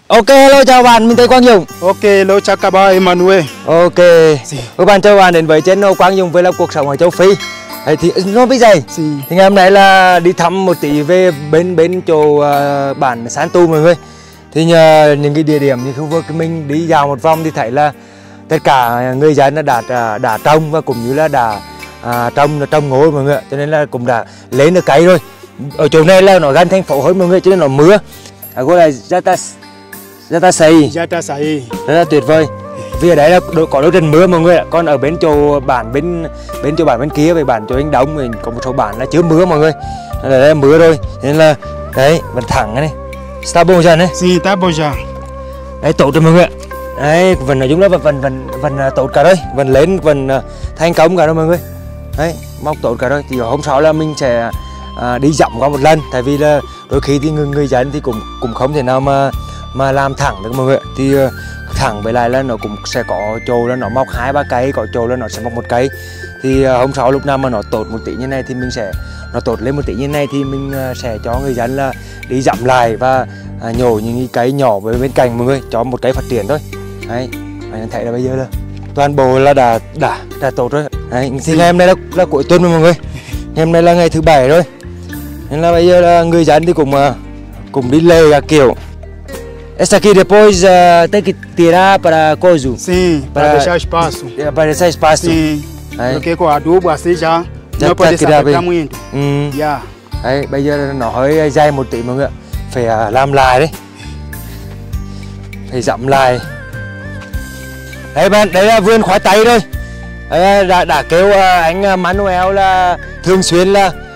Ok, hello chào bạn, mình tên Quang Dũng. Ok, hello chào các bạn Emmanuel. Ok, các bạn chào bạn đến với channel Quang Dũng Vlog cuộc sống ở châu Phi. Thì nó bây giờ thì ngày hôm nay là đi thăm một tí về bên chỗ bản Santu mọi người. Thì nhờ những cái địa điểm như khu vực mình đi dạo một vòng thì thấy là tất cả người dân đã trồng và cũng như là đã trồng ngô mọi người, cho nên là cũng đã lấy được cây rồi. Ở chỗ này là nó gần thành phố hơn mọi người, cho nên nó mưa. Gọi là Jatasai rất là tuyệt vời. Vì ở đấy là có đôi trận mưa mọi người ạ. Còn ở bên chỗ bản bên kia về bản chỗ anh Đông mình có một số bản là chưa mưa mọi người. Đây là mưa rồi nên là đấy vẫn thẳng này. Stabojan đấy. Sí, Stabojan. Đấy tốt rồi mọi người ạ. Đấy vẫn nói chung là vẫn tốt cả rồi, vẫn lên vẫn thành công cả rồi mọi người. Đấy mong tốt cả rồi. Thì hôm sau là mình sẽ đi dặm qua một lần, tại vì là đôi khi thì người dân thì cũng không thể nào mà làm thẳng được mọi người. Thì thẳng với lại là nó cũng sẽ có chỗ là nó mọc 2-3 cây, có chỗ là nó sẽ mọc 1 cây. Thì hôm sau lúc nào mà nó tốt một tí như này thì mình sẽ nó tốt lên một tí như này thì mình sẽ cho người dân là đi dặm lại và nhổ những cây nhỏ với bên cạnh mọi người, cho một cây phát triển thôi. Đấy, anh thấy là bây giờ là toàn bộ là đã tốt rồi. Đấy, thì ngày hôm nay là cuối tuần mọi người, ngày hôm nay là ngày thứ 7 rồi, nên là bây giờ là người dân thì cũng đi lề cả kiểu. Esta aqui depois tem que tirar para coisa. Sim, para deixar espaço. Para deixar espaço. Sim. Porque com adubo assim já não pode se afetar muito. Yeah. Đấy, bây giờ nó hơi dày một tí mọi người, phải làm lại đấy, phải dặm lại. Đấy bạn, đấy là vườn khoai tây thôi. Đấy, đã kêu anh Manuel là thường xuyên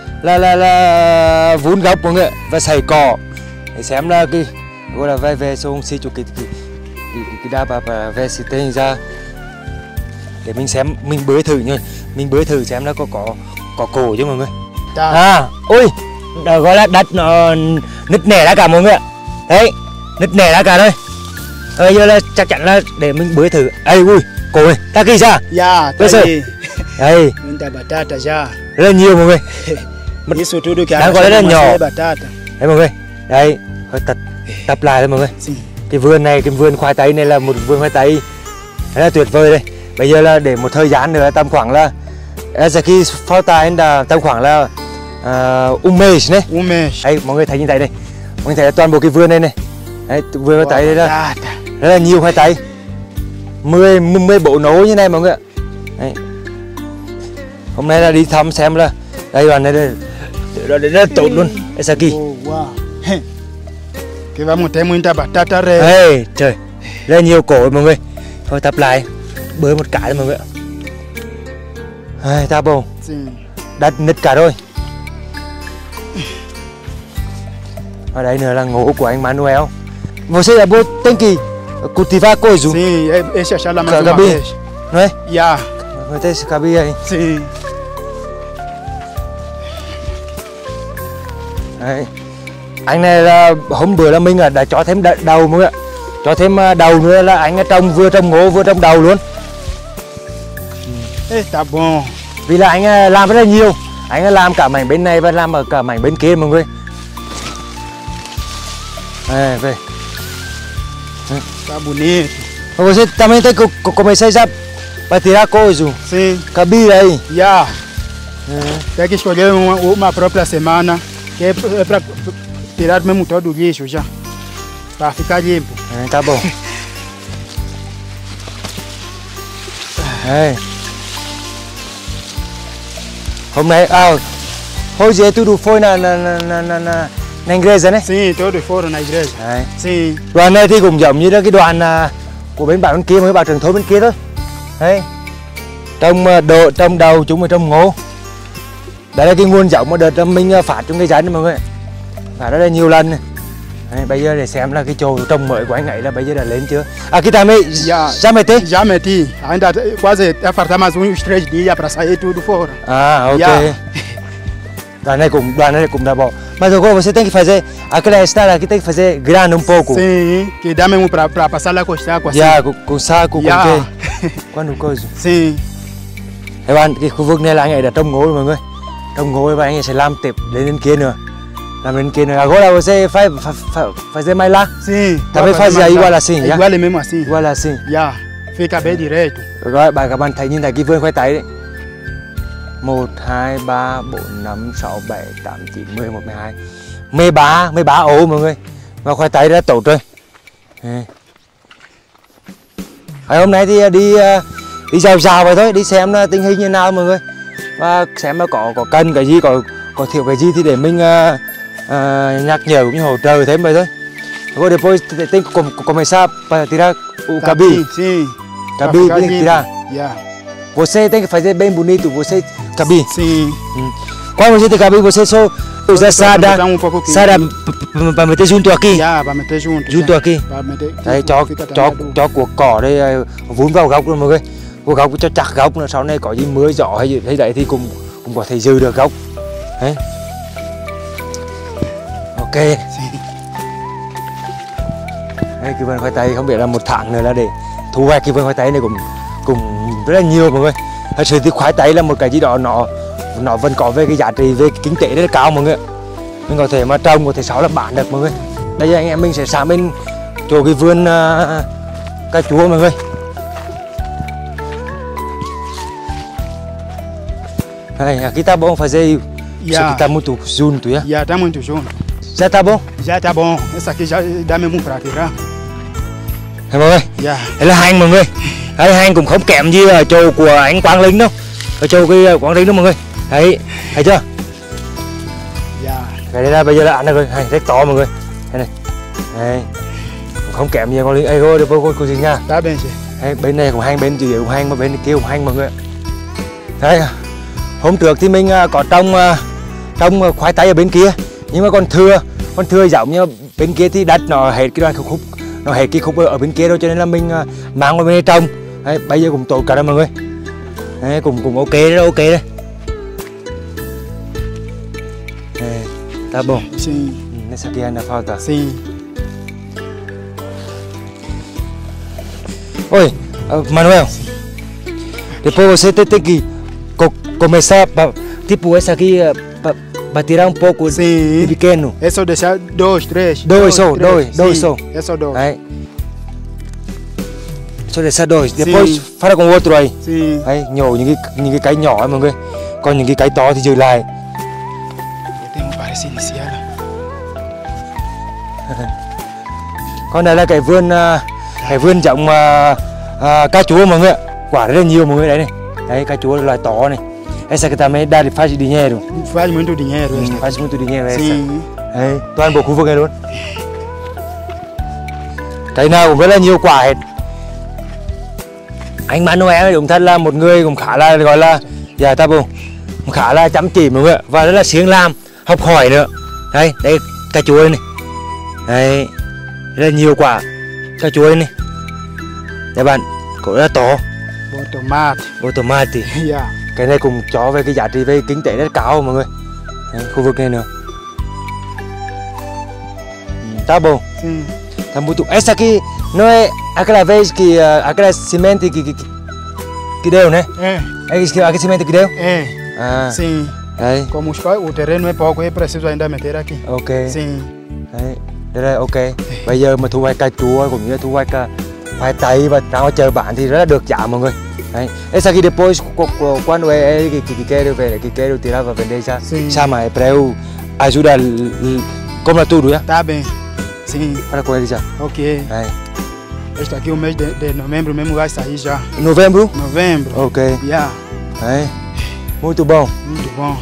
là vun gốc mọi người và sấy cỏ để xem là cái gọi là về xuống xí chụp cái đá bà về xí tên ra để mình xem, mình bới thử nha, mình bới thử xem nó có cổ chứ mọi người. Ôi gọi là đất nó nứt nẻ ra cả mọi người ạ. Đấy nứt nẻ ra cả thôi. Bây giờ là chắc chắn là để mình bới thử. Ây ui cổ này ta kỳ ra dạ đây batata ra rất là nhiều mọi người. Đang gọi là nhỏ đấy mọi người. Đây hơi tập lại thôi mọi người. Cái vườn này, cái vườn khoai tây này là một vườn khoai tây rất là tuyệt vời đây. Bây giờ là để một thời gian nữa tầm khoảng là khi falta là tầm khoảng là mês này. Đấy mọi người thấy như thế này, mọi người thấy là toàn bộ cái vườn này này. Đấy, vườn khoai tây đây là rất là nhiều khoai tây, 10 bộ nố như này mọi người ạ. Đấy. Hôm nay là đi thăm xem là đây đoàn này rất là tốt luôn. Esaki. Que vamos ter muita batata red. Hey, trời, rất là nhiều cổ mọi người. Thôi tập lại, bới một cái mọi người ạ. Hey, ta bồ. Đất nứt cả rồi. Ở đây nữa là ngô của anh Manuel. Você é bom, tem que cultivar coisa. Sim, esse é a mais uma vez. Não é? Yeah. Vai ter esse cabelo aí. Sim. Đấy. Anh này là hôm bữa là mình đã cho thêm đầu mọi người ạ. Cho thêm đầu nữa là anh vừa trồng ngô vừa trồng đầu luôn. Tá bom. Vì là anh làm rất là nhiều. Anh làm cả mảnh bên này và làm ở cả mảnh bên kia mọi người. Đây, về. Tá bonito. Você também tem que começar já para tirar coisa. Sim. Cabelo aí. Yeah. Tem que escolher uma própria semana que é para tirar mesmo todo o lixo já, para ficar limpo. Tá bom. Đây. Hôm nay hoje tudo foi na igreja né? Sim, todos foram na igreja. Đấy. Sim. Đoàn này thì cũng giống như là cái đoàn của bên bản bên kia, mấy bà trưởng thôn bên kia thôi. Đấy. Trong đầu chúng mình trồng ngô. Đây là cái nguồn giống mà đợt mình phát cho người dân đấy mọi người. Phát rất là nhiều lần. Đấy, bây giờ để xem là cái chỗ trồng mới của anh ấy là bây giờ đã lên chưa? Aqui também já meti? Já meti. Ainda quase falta mais uns 3 dias para sair tudo fora. Ok. Yeah. Đoàn này cũng đã bỏ. Mas agora você tem que fazer aquela estrada aqui tem que fazer grande um pouco. Sim, que dá mesmo para passar lá com o saco assim. Yeah, com saco, com cái quando coisa. Sim. Các bạn, cái khu vực này là anh ấy đã trồng ngô rồi mọi người. Trồng ngô và anh ấy sẽ làm tiếp lên kia nữa. Làm bên kia nữa. Agora você fazer mais lá. Sim. Também fazia igual assim, É já? igual mesmo assim. Igual assim. Yeah. Fica bem direito. Rồi các bạn thấy nhìn thấy cái vườn khoai tây đấy. 1 2 3 4 5 6 7 8 9 10 11 12. 13 ổ mọi người. Và khoai tây đã tốt rồi. Hôm nay thì đi dạo vậy thôi, đi xem tình hình như nào mọi người. Và xem nó có cần cái gì, có thiếu cái gì thì để mình nhắc nhở cũng như hỗ trợ thêm vậy thôi. Agora depois tem que começar para tirar o cabide. Sim. Cabide tem que tirar. Yeah. Você tem que fazer bem bonito, você cabide. Sim. Quando você tem cabide, você só usa sada para meter junto aqui. Yeah, para meter junto. Junto aqui. Para meter. Đấy, cho cuộc cỏ đây vun vào gốc luôn mọi người. Vô gốc cho chặt gốc nữa, sau này có gì mưa gió hay gì thấy đấy thì cũng có thể giữ được gốc. Đấy. Ok. Đây, cái vườn khoai tây không biết là 1 tháng nữa là để thu hoạch cái vườn khoai tây này cũng rất là nhiều mọi người. Thật sự thì khoai tây là một cái gì đó nó vẫn có về cái giá trị về cái kinh tế rất là cao mọi người. Mình có thể mà trồng, có thể sau là bán được mọi người. Bây giờ anh em mình sẽ sang bên chỗ cái vườn cà chua mọi người. Aqui tá bom fazer isso aqui tá muito junto, já? Já tá muito junto. Já tá bom? Já tá bom. Essa aqui já dá mesmo pra tirar. Mọi người, đây là hành mọi người. Đây hành cũng không kém gì ở chỗ của anh Quang Linh đâu. Ở chỗ cái Quang Linh đó mọi người. Đấy, thấy chưa? Cái đây là bây giờ là ăn được rồi, hành rất to mọi người. Đây này. Đây. Cũng không kém gì Quang Linh. Ê rồi, được cô gì nha. Tá bem chị. Đây, bên này cũng hành, bên dưới cũng hành, mà bên kia cũng hành mọi người. Đây. Hôm trước thì mình có trồng khoai tây ở bên kia, nhưng mà còn thừa giống như bên kia thì đất nó hết cái đoạn khúc, nó hết cái khúc ở bên kia đâu, cho nên là mình mang qua bên đây trồng. Đấy, bây giờ cũng tốt cả đó mọi người. Đấy, cũng ok đấy, ok đấy. Tá bom. Sim. Nessa aqui ainda falta. Sim. Oi, Manuel. Depois você tem que começar tipo essa aqui para tirar um pouco de pequeno. É só deixar 2, 3. Dois só. É só 2. Aí. Só deixar 2. Depois fala com o outro aí. Sim. Aí nhổ những cái cây nhỏ mọi người. Còn những cái cây to thì giữ lại. Tem um parece inicial. Còn đây là cái vườn trồng cà chua mọi người ạ. Quả rất là nhiều mọi người đấy này. Đấy, cà chua loại to này. Essa aqui também dá faz dinheiro. Faz muito dinheiro. Faz muito dinheiro essa. Sim. Đấy, toàn bộ khu vực này luôn. Cái nào cũng rất là nhiều quả hết. Anh Manuel đúng thật là một người cũng khá là gọi là tá bom, khá là chăm chỉ mọi người và rất là siêng làm, học hỏi nữa. Đây, đây cà chua này. Đấy, rất là nhiều quả cà chua này. Các bạn, cũng rất là to. Bộ tomate. Yeah. Cái này cũng cho về cái giá trị về kinh tế rất cao mọi người. Đấy, khu vực này nữa. Tá bom. Sim. Tá muito. Essa aqui não é aquela vez que aquela semente que deu, né? É. Aquele semente que deu? É. Ah. Sim. Đấy. Como o terreno é pouco, é preciso ainda meter aqui. Ok. Sim. Đấy. Đây là ok. Bây giờ mà thu hoạch cà chua cũng như là thu hoạch khoai tây và ra ngoài chợ bán thì rất là được giá mọi người. Đấy. Essa aqui depois quando é que quero tirar para vender já. Chama é para eu ajudar compra tudo, já? Tá bem. Sim. Para com ele já. Ok. Đấy. Este aqui o mês de novembro mesmo vai sair já. Novembro? Novembro. Ok. Yeah. Đấy. Muito bom. Muito bom.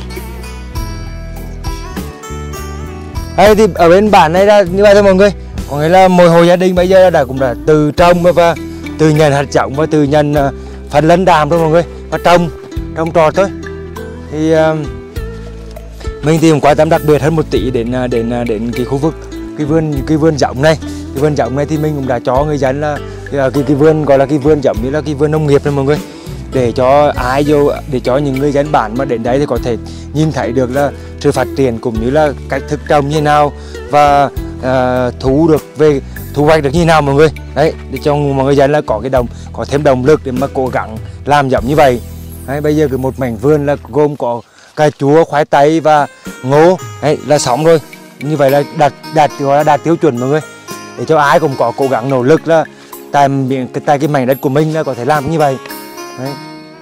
Đây thì ở bên bản này là như vậy thôi mọi người. Có nghĩa là mỗi hộ gia đình bây giờ cũng đã từ trồng và từ nhận hạt giống và từ nhận phần lấn đàm thôi mọi người, và trồng trọt thôi. Thì mình thì cũng quan tâm đặc biệt hơn một tí đến cái khu vực cái vườn giống này. Cái vườn giống này thì mình cũng đã cho người dân là cái vườn gọi là cái vườn giống như là cái vườn nông nghiệp này mọi người, để cho ai vô, để cho những người dân bản mà đến đấy thì có thể nhìn thấy được là sự phát triển cũng như là cách thức trồng như nào và thu hoạch được như nào mọi người. Đấy, để cho mọi người dân là có thêm động lực để mà cố gắng làm giống như vậy. Đấy, bây giờ một mảnh vườn là gồm có cà chua, khoai tây và ngô. Đấy, là xong rồi. như vậy là gọi là đạt tiêu chuẩn mọi người, để cho ai cũng có cố gắng nỗ lực là tại cái mảnh đất của mình là có thể làm như vậy. Đấy.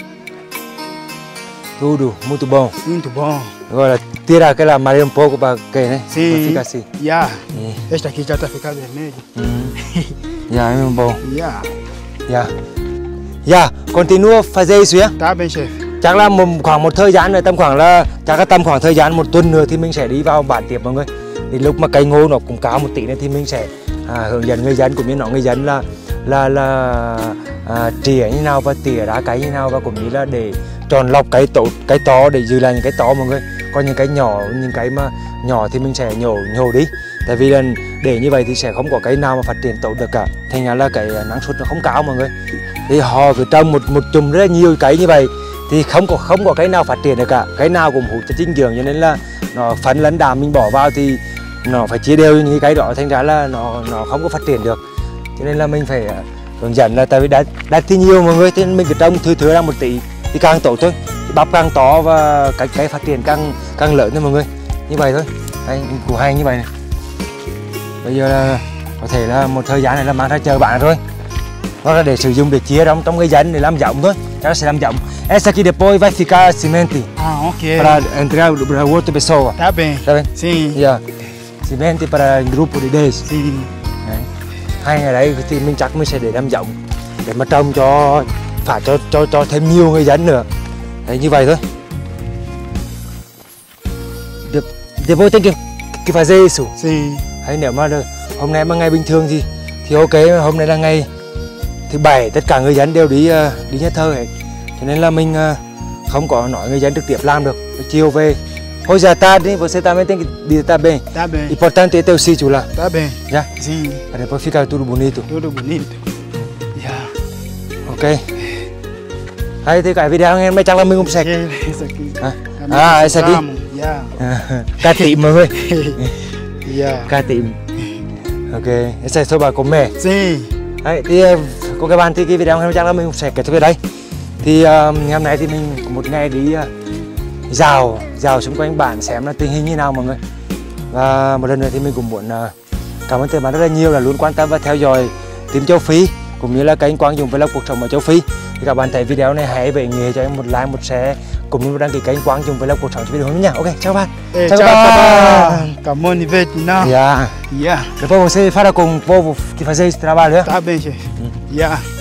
Tudo muito bom. Muito bom. Agora tira aquela amarela um pouco para que, né? Sim. Pra ficar assim. Yeah. Esta aqui já está ficando vermelha. Yeah, é muito bom. Yeah. Yeah. Yeah, continua fazer isso nhé. Tá bem, chefe. Chắc là khoảng một thời gian nữa, tầm khoảng thời gian 1 tuần nữa thì mình sẽ đi vào bản tiếp mọi người. Thì lúc mà cây ngô nó cũng cao một tí nữa thì mình sẽ hướng dẫn người dân cũng như người dân là trỉa như nào và tỉa đá cây như nào, và cũng như là để tròn lọc cây tốt, cây to để giữ lại những cái to mọi người. Còn những cái nhỏ, những cái mà nhỏ thì mình sẽ nhổ đi. Tại vì là để như vậy thì sẽ không có cây nào mà phát triển tốt được cả. Thành ra là cái năng suất nó không cao mọi người. Thì họ cứ trồng một chùm rất là nhiều cây như vậy thì không có cây nào phát triển được cả. Cây nào cũng hút cho dinh dưỡng, cho nên là nó phấn lẫn đạm mình bỏ vào thì nó phải chia đều những cái cây đó, thành ra là nó không có phát triển được. Cho nên là mình phải hướng dẫn là tại vì đất thì nhiều mọi người, nên mình cứ trồng thưa ra một tí thì càng tốt thôi. Thì bắp càng to và cây phát triển càng lớn thôi mọi người. Như vậy thôi. Đây, củ hành như vậy này. Bây giờ là có thể là một thời gian này là mang ra chợ bán rồi, hoặc là để sử dụng để chia trong người dân để làm giống thôi. Chắc là sẽ làm giống. Essa aqui depois vai ficar semente Ok. para entregar para outra pessoa. Tá bem. Tá bem? Sim. Yeah. Semente para grupo de 10. Sim. Đấy. 2 ngày đấy thì mình chắc mình sẽ để làm giống để mà trồng cho thêm nhiều người dân nữa. Đấy, như vậy thôi. Depois tem que fazer isso. Sim. Hay nếu mà hôm nay mà ngày bình thường thì ok, hôm nay là ngày thứ 7, tất cả người dân đều đi nhà thờ hết, cho nên là mình không có nói người dân trực tiếp làm được. Chiều về hoje à tarde você também tem que digitar bem. Tá bem. Importante é ter o sítio lá. Tá bem. Já? Sim. Para depois ficar tudo bonito. Tudo bonito. Yeah. Ok. Hay thì cái video nghe mấy chắc là mình cũng sạch. Esse aqui. Esse aqui. Yeah. Cá tiệm mọi người. Yeah. Cá tiệm. Ok. Esse é só para comer. Sim. Đấy, thì cô các bạn thì cái video hôm nay chắc là mình sẽ kết thúc ở đây. Thì ngày hôm nay thì mình có một ngày đi dạo xung quanh bản xem là tình hình như nào mọi người. Và một lần nữa thì mình cũng muốn cảm ơn các bạn rất là nhiều là luôn quan tâm và theo dõi Tìm Châu Phi cũng như là kênh Quang Dũng Vlog cuộc sống ở châu Phi. Thì các bạn thấy video này hãy về nghề cho em một like, một share cũng như đăng ký kênh Quang Dũng Vlog cuộc sống cho video nha. Ok, chào các bạn. Chào các bạn. Cảm ơn Vietnam. Yeah. Yeah. Depois você fala com o povo que fazer esse trabalho, né? Tá bem, chefe. Yeah.